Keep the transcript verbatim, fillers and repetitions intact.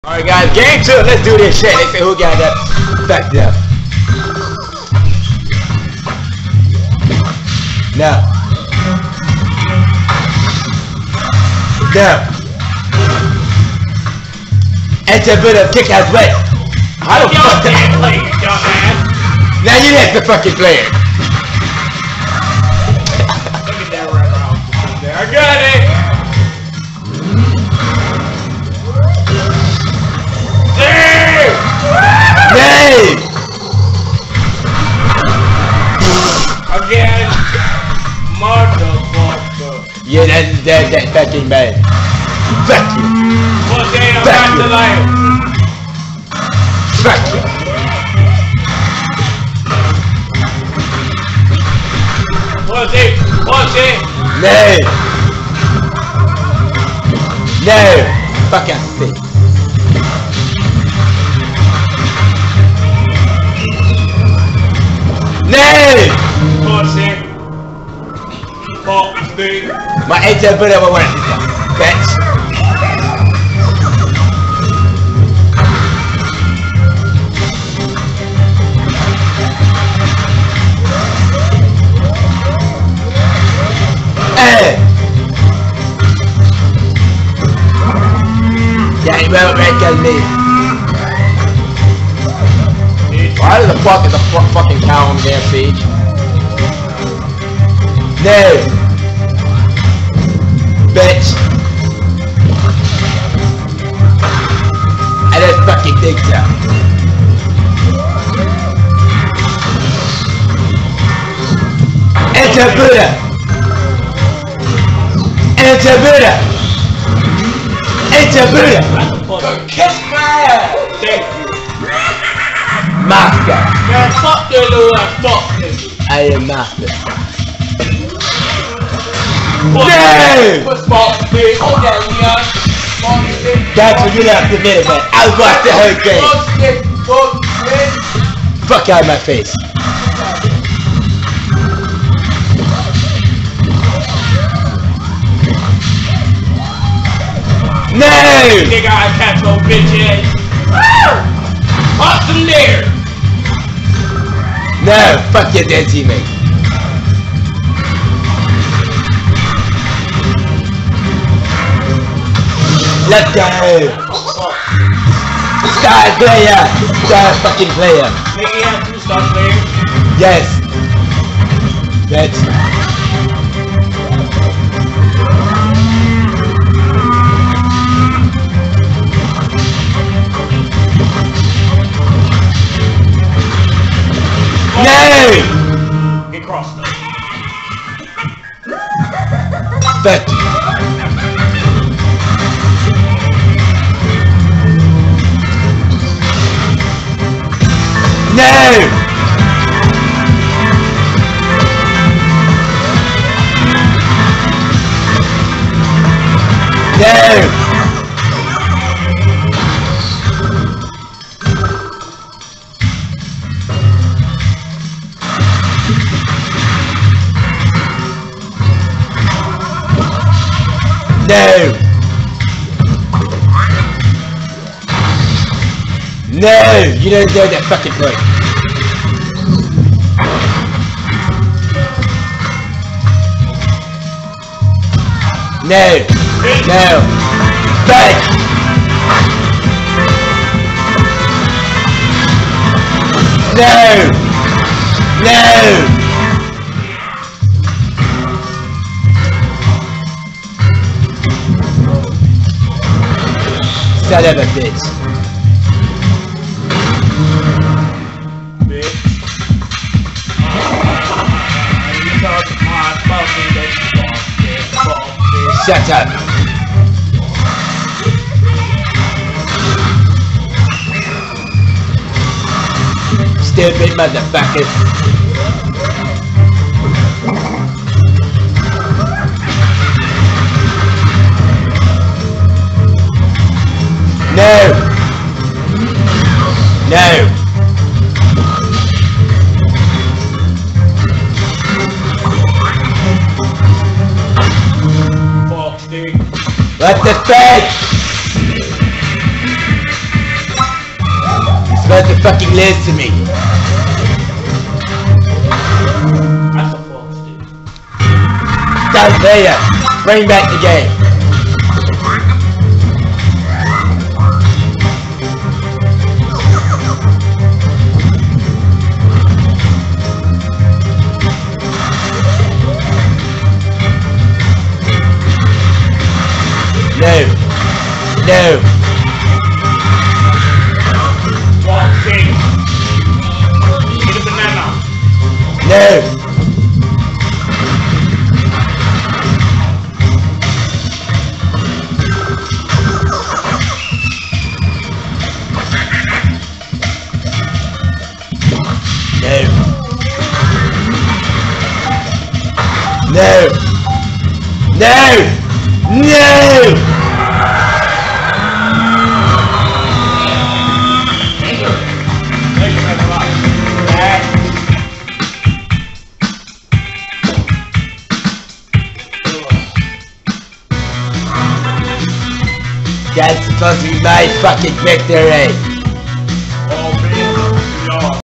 Alright guys, game two, let's do this shit. They say who got that back there. Now. Now. Enter a bit of kick ass way. How the fuck did I play, you dumbass? Now you have to fucking play it. Look at that right around there. I got it! Hey! Again, motherfucker. Yeah, that that that fucking bad. Fuck you. Well, then I'm back to life. Fuck you. What's it? What's it? No. No. Fuck ass thing. No! Pussy. Fuck me. My A T four oh one one four, bitch. Hey! Yeah, you won't recognize me. Why the fuck is a fucking cow on the damn stage? No! Bitch! I just fucking think so. Enter Buddha! Enter Buddha! Enter Buddha! Kiss my ass! Thank you. Master! Man, fuck that little ass fuck nigga. I am master. No! What's fuck me? Hold on, Leon. Fuck me. That's what you have to admit, man. I watched the whole game. Fuck me. Fuck me. Fuck out of my face. No! Nigga, I catch your bitch ass. Woo! Awesome there! No, fuck your dead teammate. Let's go! Star player! Star fucking player! Maybe you have two star players? Yes! That's... No! Get crossed up. But... No! No! No! No! You don't know that fucking point. No! No! Back! No! No! Son of a bitch. Bitch. You talk my fucking bitch. Shut up. Stupid motherfucker. No! No! Fuck, dude. What the fuck? fucking lives to me. That's a false dude. Darth Vader, bring back the game. No. No. Walking. Get a banana. No. No. No. No. That's supposed to be my fucking victory!